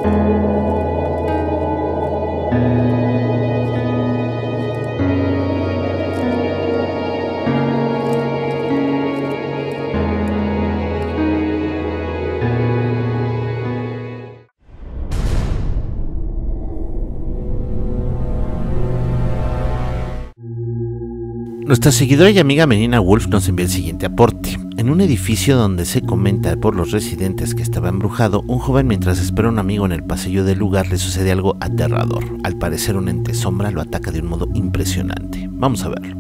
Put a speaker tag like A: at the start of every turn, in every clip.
A: Nuestra seguidora y amiga Menina Wolf nos envía el siguiente aporte. En un edificio donde se comenta por los residentes que estaba embrujado, un joven mientras espera a un amigo en el pasillo del lugar le sucede algo aterrador. Al parecer un ente sombra lo ataca de un modo impresionante. Vamos a verlo.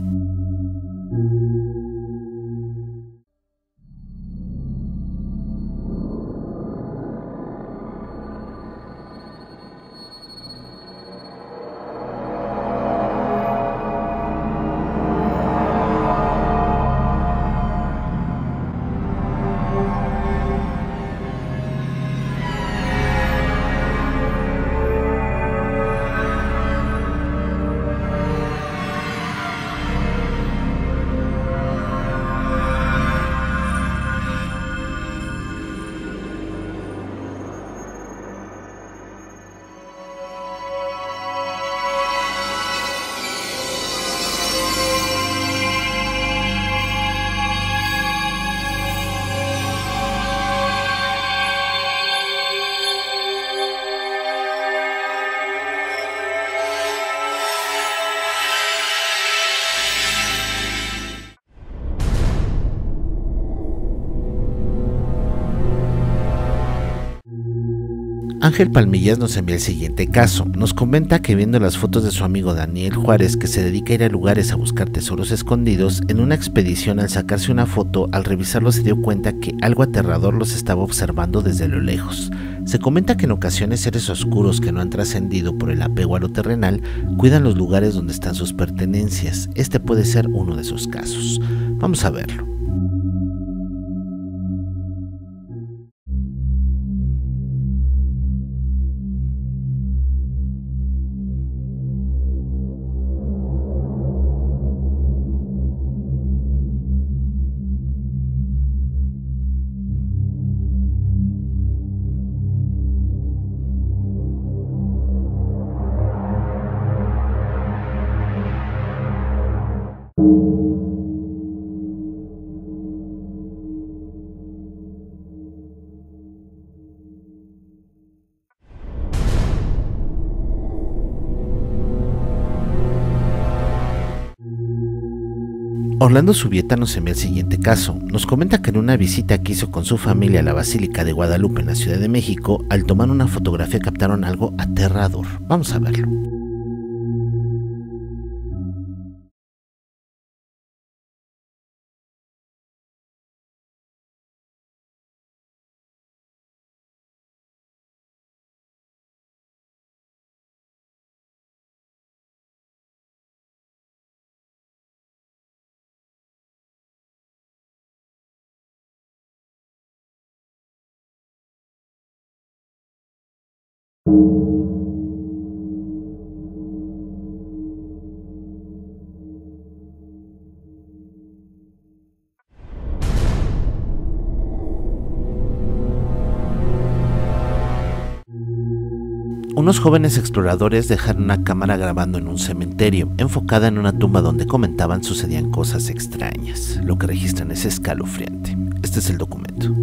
A: Ángel Palmillas nos envía el siguiente caso. Nos comenta que viendo las fotos de su amigo Daniel Juárez, que se dedica a ir a lugares a buscar tesoros escondidos, en una expedición al sacarse una foto, al revisarlo se dio cuenta que algo aterrador los estaba observando desde lo lejos. Se comenta que en ocasiones seres oscuros que no han trascendido por el apego a lo terrenal cuidan los lugares donde están sus pertenencias. Este puede ser uno de esos casos. Vamos a verlo. Orlando Subieta nos envía el siguiente caso. Nos comenta que en una visita que hizo con su familia a la Basílica de Guadalupe en la Ciudad de México, al tomar una fotografía captaron algo aterrador. Vamos a verlo. Unos jóvenes exploradores dejaron una cámara grabando en un cementerio, enfocada en una tumba donde comentaban sucedían cosas extrañas. Lo que registran es escalofriante. Este es el documento.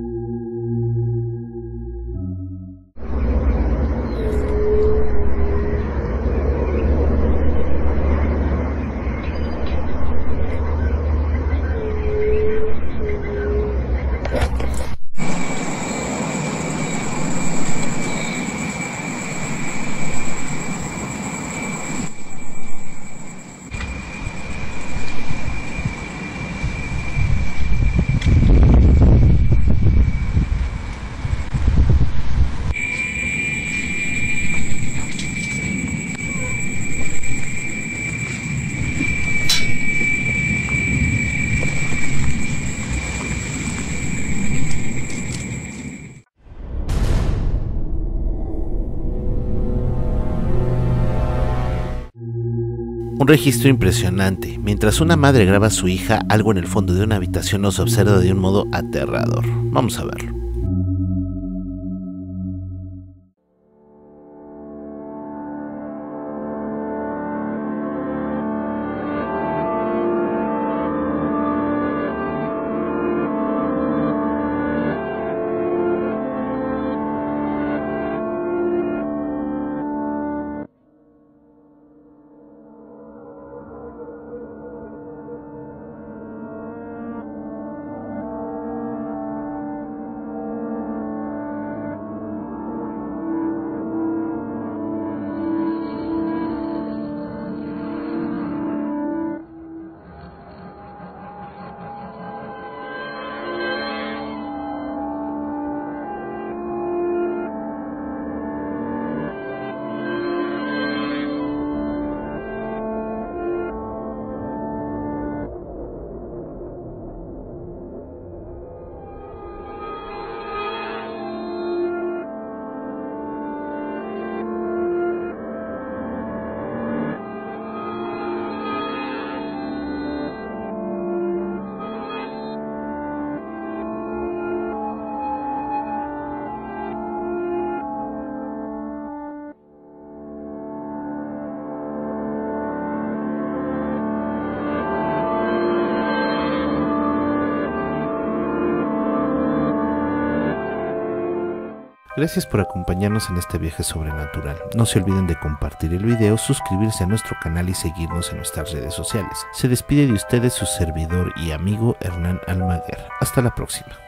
A: Un registro impresionante. Mientras una madre graba a su hija, algo en el fondo de una habitación nos observa de un modo aterrador. Vamos a verlo. Gracias por acompañarnos en este viaje sobrenatural. No se olviden de compartir el video, suscribirse a nuestro canal y seguirnos en nuestras redes sociales. Se despide de ustedes su servidor y amigo Hernán Almaguer. Hasta la próxima.